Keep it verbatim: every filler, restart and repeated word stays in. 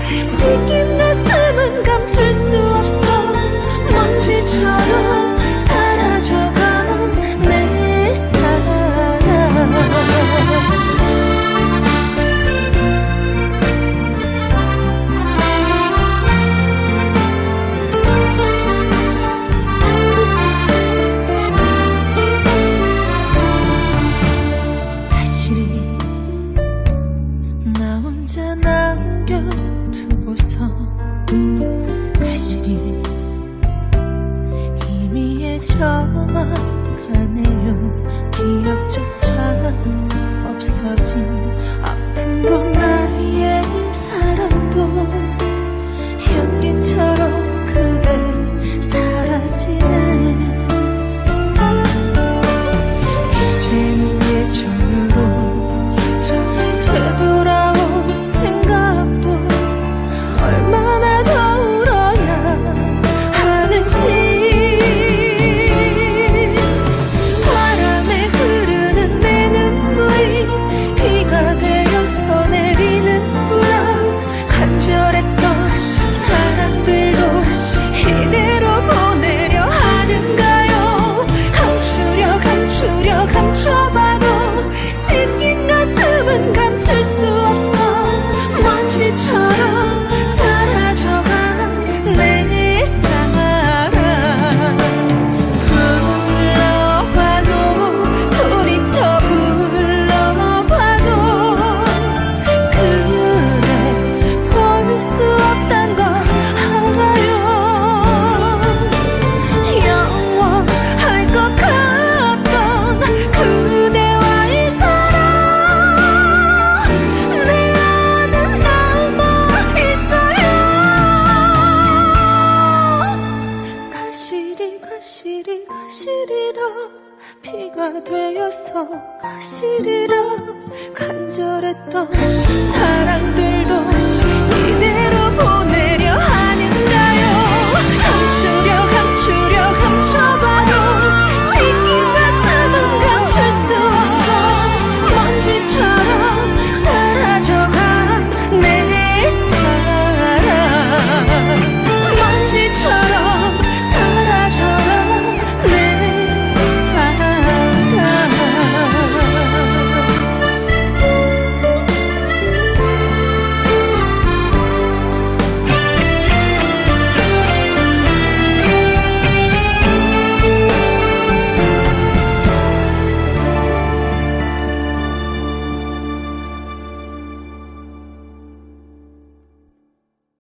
지킨 가슴은 감출 수 없어. 먼지처럼 사라져간 내 사랑. 다시 나 혼자 남겨두고서 다시 저만하네요. 기억조차 없어진 아픔도 나의 사랑도 향기처럼 그대 사라지네. 이제는 예전으로 되돌아올 생각도 얼마나 더 울어야 하는지. 감춰봐도 지킨 가슴은 감출 수 없어. 먼지처럼 사라져간 내 사랑. 불러봐도 소리쳐 불러봐도 그대 볼 수 없단 걸 알아요. 영원할 것 같아 그대와의 사랑. 내 안은 남아 있어요. 가시리 가시리 가시리라. 비가 되어서 가시리라. 간절했던 사랑들도